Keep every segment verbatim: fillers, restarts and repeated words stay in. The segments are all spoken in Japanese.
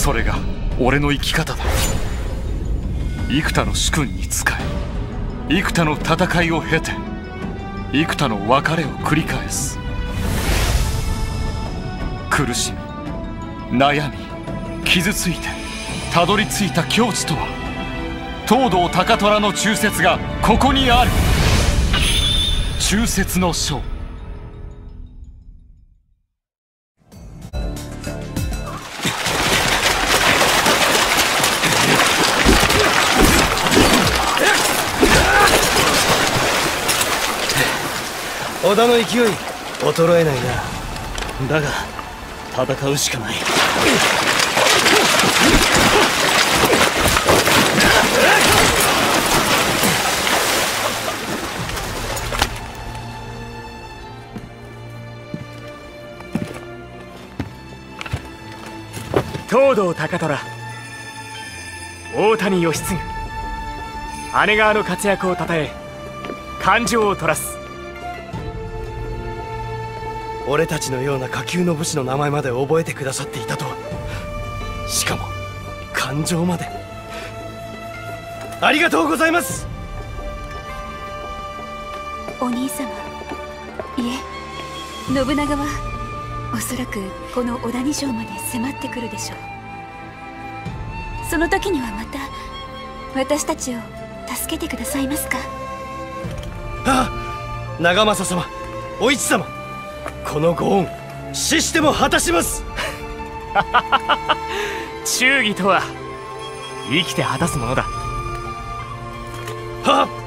それが俺の生き方だ。幾多の主君に仕え、幾多の戦いを経て、幾多の別れを繰り返す。苦しみ、悩み、傷ついてたどり着いた境地とは、東堂高虎の忠説がここにある。忠説の書。 織田の勢い衰えないな。だが戦うしかない。 東堂高虎、大谷義継、姉川の活躍をたたえ感情を取らす。 俺たちのような下級の武士の名前まで覚えてくださっていたとは。しかも感情まで。ありがとうございます。 お兄様、いえ、信長はおそらくこの小谷城まで迫ってくるでしょう。その時にはまた私たちを助けてくださいますか。 ああ、長政様、お市様、このご恩死しても果たします。 忠義とは生きて果たすものだ。 はっ。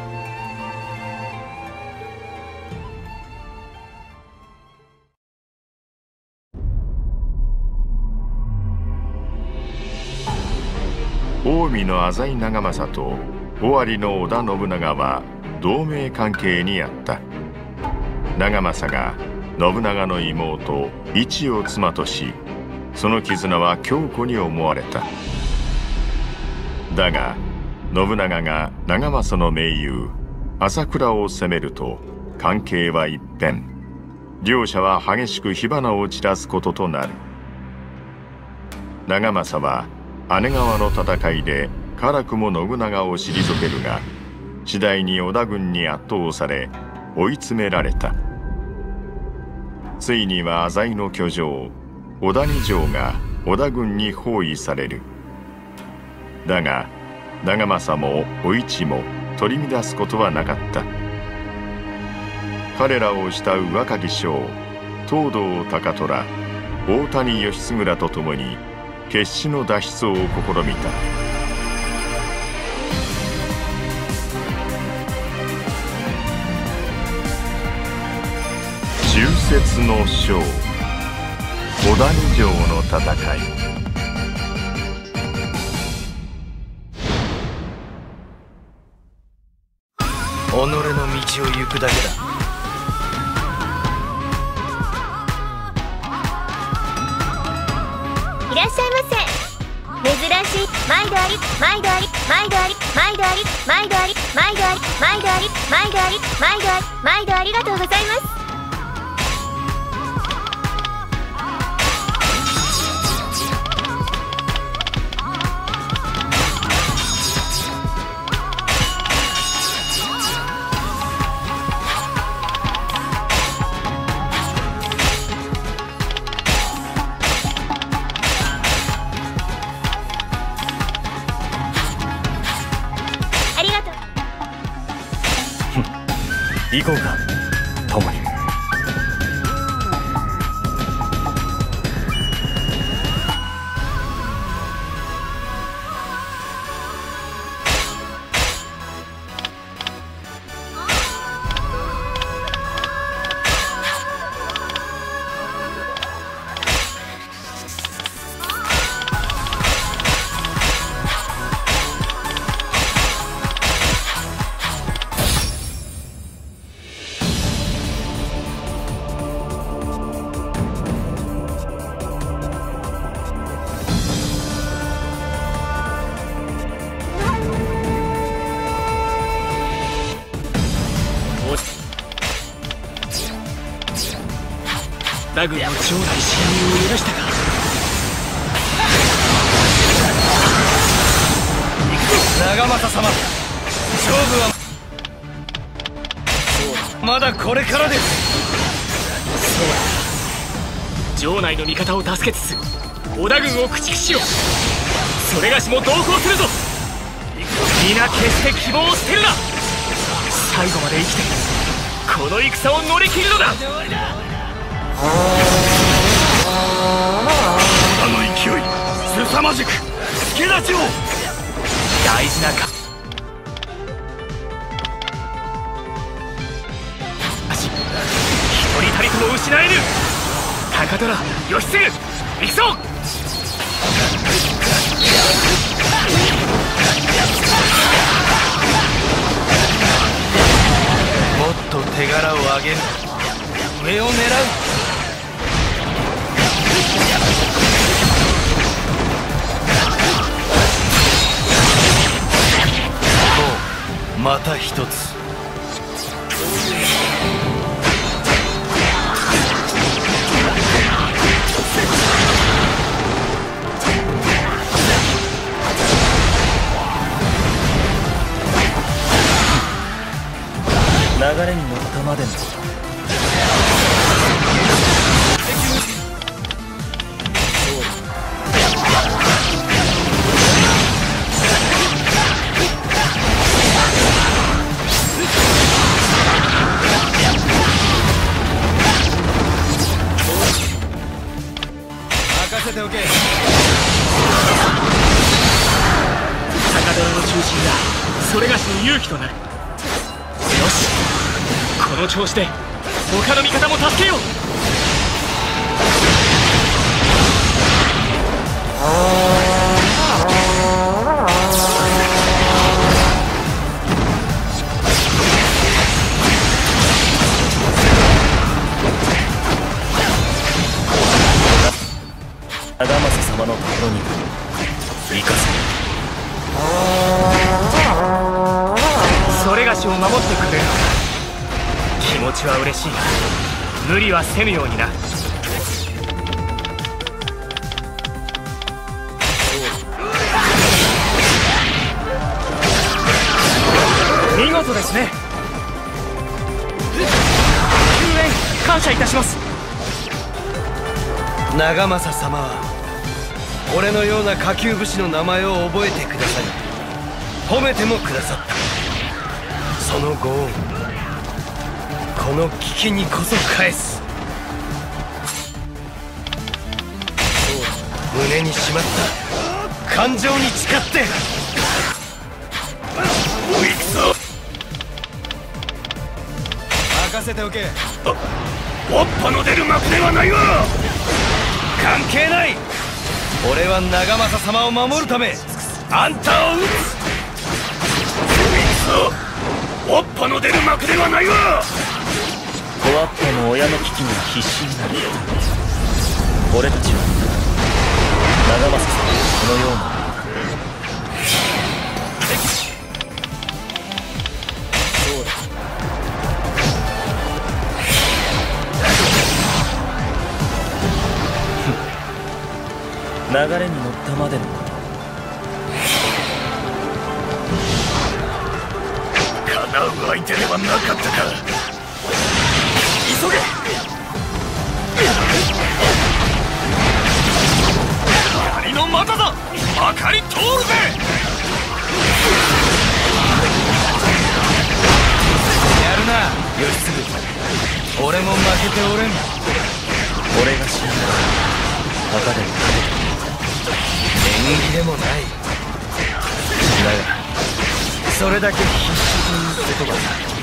近江の浅井長政と尾張の織田信長は同盟関係にあった。長政が信長の妹市を妻とし、その絆は強固に思われた。だが信長が長政の盟友朝倉を攻めると関係は一変。両者は激しく火花を散らすこととなる。長政は姉川の戦いで辛くも信長を退けるが、次第に織田軍に圧倒され追い詰められた。ついには浅井の居城小谷城が織田軍に包囲される。だが長政もお市も取り乱すことはなかった。彼らを慕う若き将東堂高虎、大谷義継らと共に決死の脱出を試みた。忠説の書、小谷城の戦い。 己の道を行くだけだ。 いらっしゃいませ。珍しい。毎度あり、毎度あり、毎度あり、毎度あり、毎度あり、毎度あり、毎度あり、毎度あり、毎度あり、毎度ありがとうございます。 行こうか、共に。大軍の将来侵入を許したか。 長政様、勝負はまだこれからです。 そうだ、城内の味方を助けつつ織田軍を駆逐しよう。それがしも同行するぞ。皆決して希望を捨てるな。最後まで生きてこの戦を乗り切るのだ。 あの勢い凄まじく助立ちを。 大事なかし一人たりとも失えぬ。高虎義継行くぞ。 もっと手柄を上げる。上を狙う。また一つ。 流れに乗ったまでの任せておけ。 高虎の中心がそれがしの勇気となる。よし、この調子で他の味方も助けよう。 長政様のところに行かせ。 それがしを守ってくれるのか。気持ちは嬉しいが無理はせぬようにな。見事ですね。救援感謝いたします。 長政様は俺のような下級武士の名前を覚えてくださり褒めてもくださった。そのご恩この危機にこそ返す。胸にしまった感情に誓っておいくぞ。任せておけ。 わっぱの出る幕ではないわ。 関係ない。俺は長政様を守るためあんたを撃つ。 わっぱの出る幕ではないわ。 ワッパの親の危機には必死になる。俺たちは長政様のこのような流れに乗ったまでのこと叶う相手ではなかったか。急げ。槍の股だ。明かり通るぜ。 やるな義継。俺も負けておれん。 俺が死んだら墓でも食べて縁起でもない。だがそれだけ必死ということだ。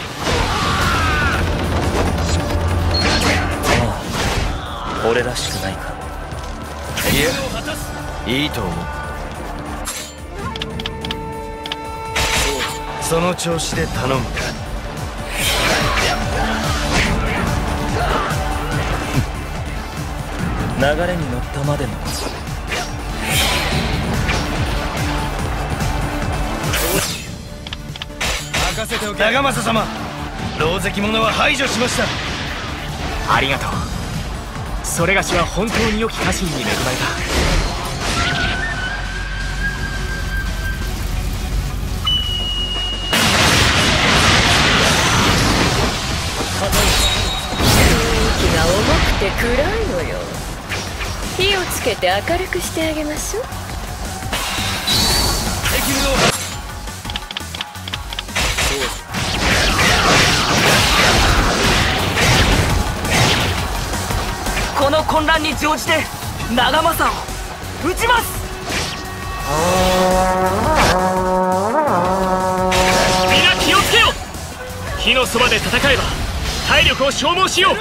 ああ、俺らしくないか。 いや、いいと思う。その調子で頼む。 流れに乗ったまでのこと任せておけ。長政様、狼藉者は排除しました。 ありがとう。それがしは本当に良き家臣に恵まれた。 。 って暗いのよ。火をつけて明るくしてあげましょう。 この混乱に乗じて長政を撃ちます。皆気をつけよ。火のそばで戦えば体力を消耗しよう。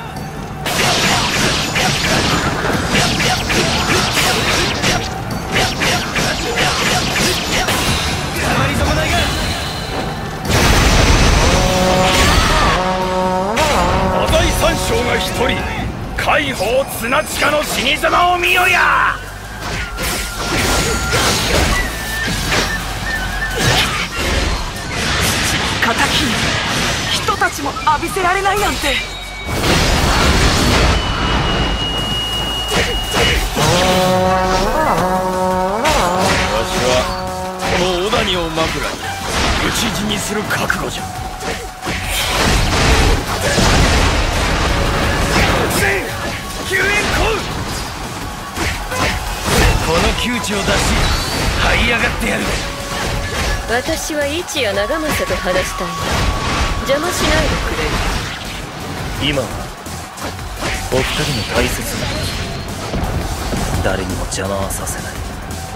浅井三将が一人、海宝綱近の死に様を見よや。 敵に人たちも浴びせられないなんて。 わしはこの小谷を枕に討ち死にする覚悟じゃ。救援こう。この窮地を出し這い上がってやる。 私は一夜長政と話したいの。邪魔しないでくれる？ 今はお二人の大切な時、誰にも邪魔はさせない。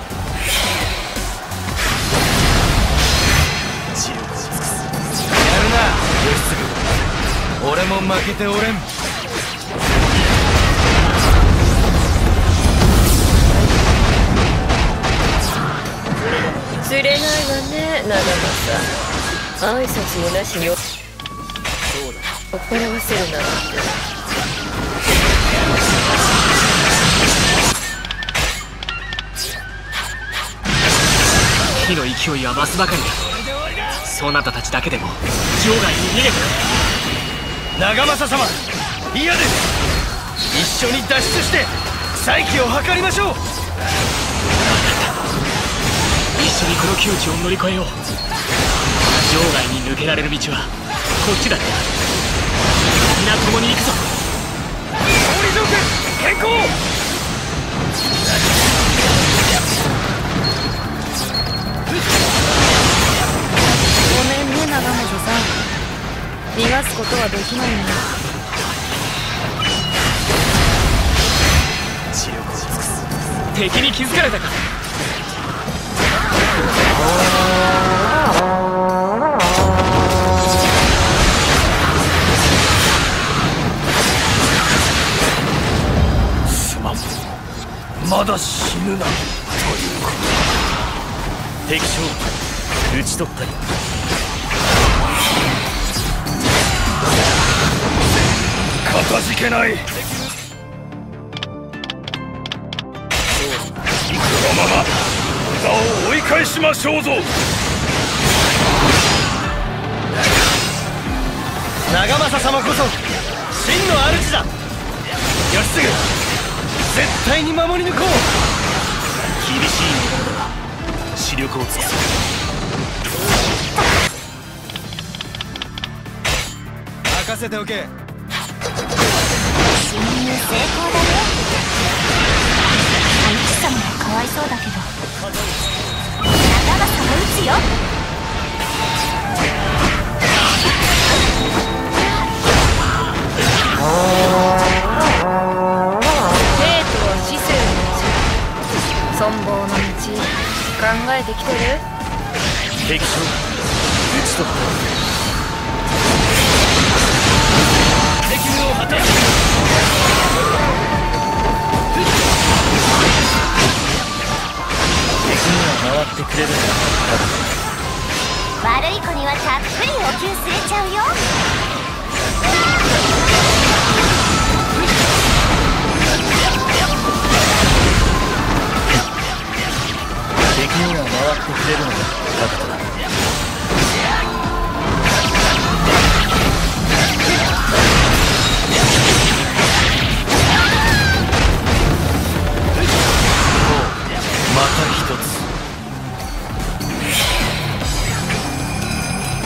知力を尽くす。 やるな義経。俺も負けておれん。 釣れないわね、長政。挨拶もなしに酔っ払わせるなんて。 火の勢いは増すばかりだ。そなたたちだけでも場外に逃げてくれ。 長政様、嫌です。一緒に脱出して再起を図りましょう。 一緒にこの窮地を乗り越えよう。場外に抜けられる道はこっちだってある。皆共に行くぞ。 勝利条件変更。 ごめんね長政さん、逃がすことはできないんだ。 知力を尽くす。 敵に気づかれたか。 すまん、まだ死ぬなということ。 敵将討ち取ったり。 かたじけない。このまま座を追い返しましょうぞ。長政様こそ真の主だ。義経、絶対に守り抜こう。 厳しいものだが視力を尽くす。 任せておけ。 侵入成功だね。兄貴様もかわいそうだけど長政も撃つよ。 生徒は死生の道、存亡の道考えてきてる？ 敵将討ち取った。 責務を果たす。 敵には回ってくれるんだ。 悪い子にはたっぷりお灸据えちゃうよ。 敵には回ってくれるのが高田だ。 また一つ。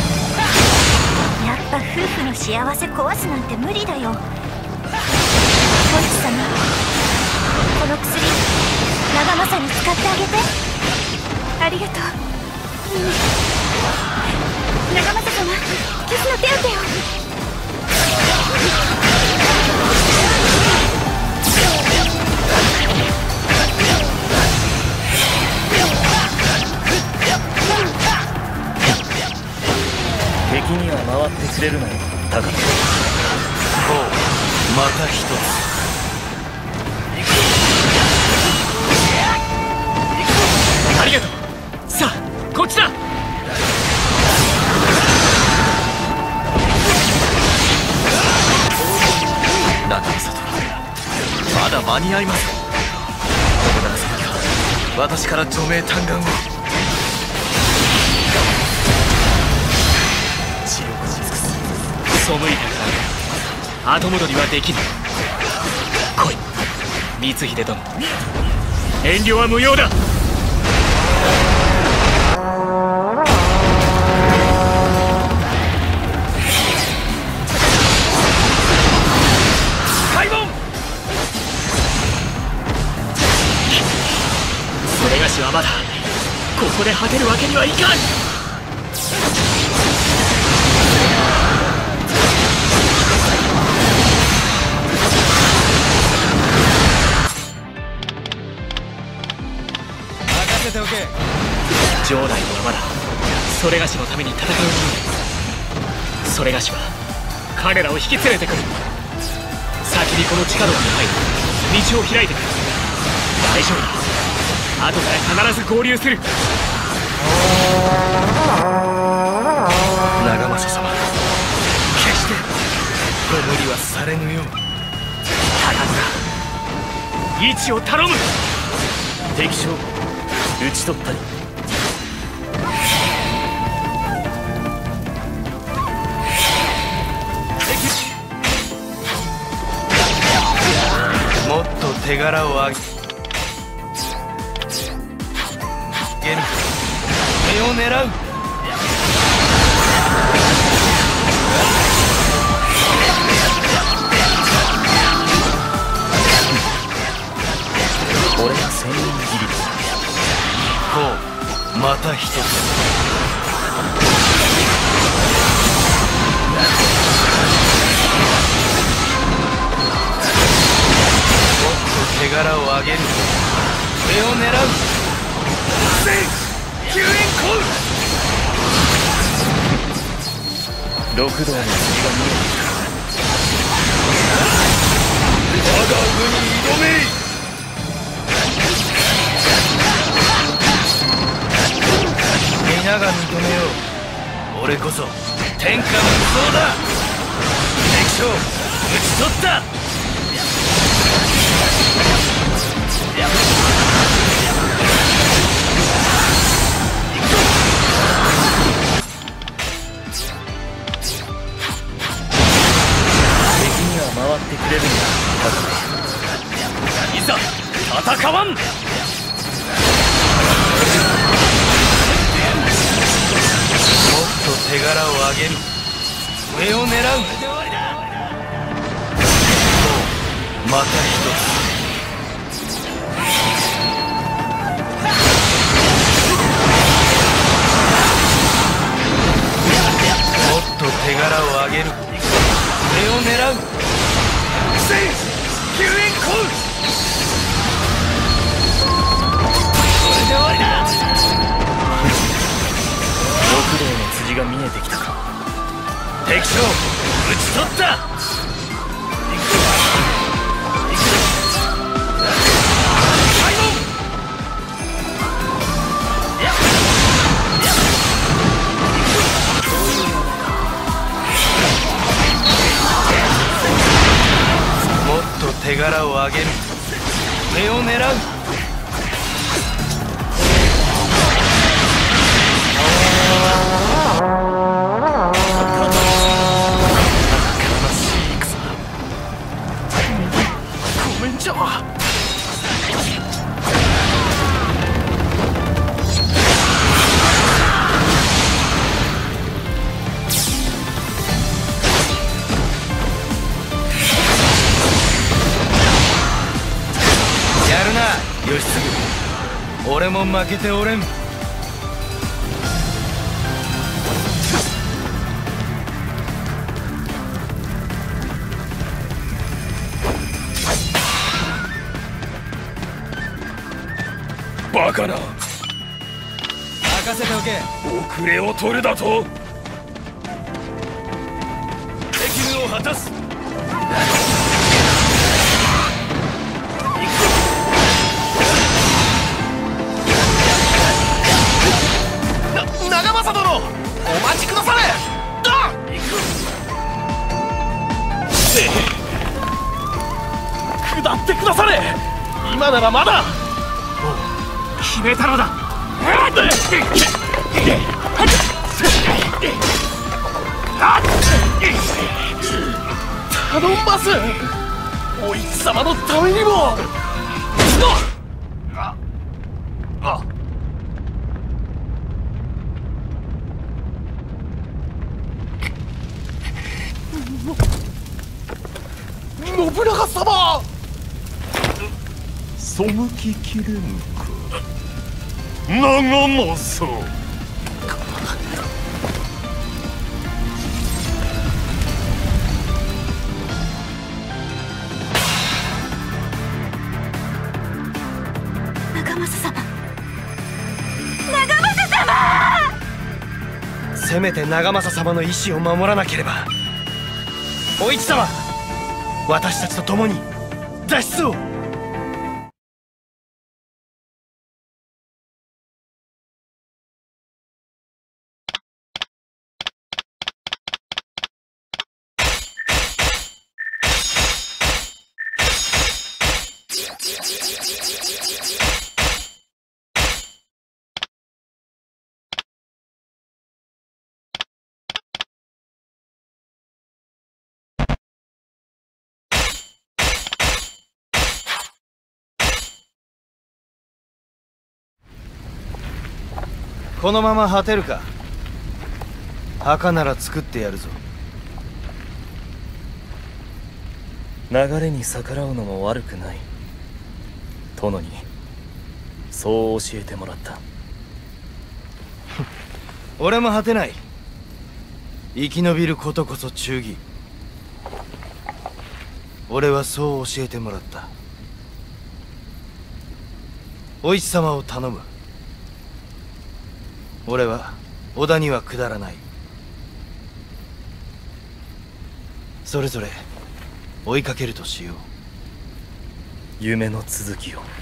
やっぱ夫婦の幸せ壊すなんて無理だよ。 さに使ってあげて。 ありがとう。長政様、キスの手当てを。 敵には回ってくれるなよ、高野。 ほう、また一つ。 ありがとう。さあ、こっちだ。 中里、まだ間に合います。信長様には私から除名嘆願を。血を尽くす。 背いたから後戻りはできぬ。来い、光秀殿。遠慮は無用だ。開門。それがしはまだここで果てるわけにはいかん。 任せておけ。 城内にはまだそれがしのために戦う者がいる。それがしは彼らを引き連れてくる。先にこの地下道に入り道を開いてくる。大丈夫だ。後から必ず合流する。 長政様、決してご無理はされぬよう。 高野、位置を頼む。 敵将討ち取ったり。 もっと手柄を上げる。目を狙う。 俺が千人斬りだ。 ほう、また一つ。手柄を上げる。上を狙う。救援コール。 六道の次が見えてきた。 我が軍に挑め。皆が認めよう。俺こそ天下無双だ。敵将討ち取った。 回ってくれるんだ。 いざ戦わん。もっと手柄を上げる。上を狙う。また一つ。もっと手柄を上げる。上を狙う。救援コール。これで終わりだ。 六道の辻が見えてきたか。 敵将討ち取った。開門。もっと手柄を上げる。上を狙う。ごめんじゃ。やるな、義継。 俺も負けておれん。 バカな。 任せておけ。 遅れを取るだと。 責務を果たす。な長政殿、お待ちくだされ。だ下ってくだされ。今ならまだ。決めたのだ。頼んます。お市様のためにも。ああ信長様。 背ききれぬか長政。 長政様、長政様。 せめて長政様の意志を守らなければ。お市様、私たちと共に脱出を。このまま果てるか。墓なら作ってやるぞ。 流れに逆らうのも悪くない。殿にそう教えてもらった。 俺も果てない。生き延びることこそ忠義。俺はそう教えてもらった。お市様を頼む。俺は織田には下らない。それぞれ追いかけるとしよう。 夢の続きを。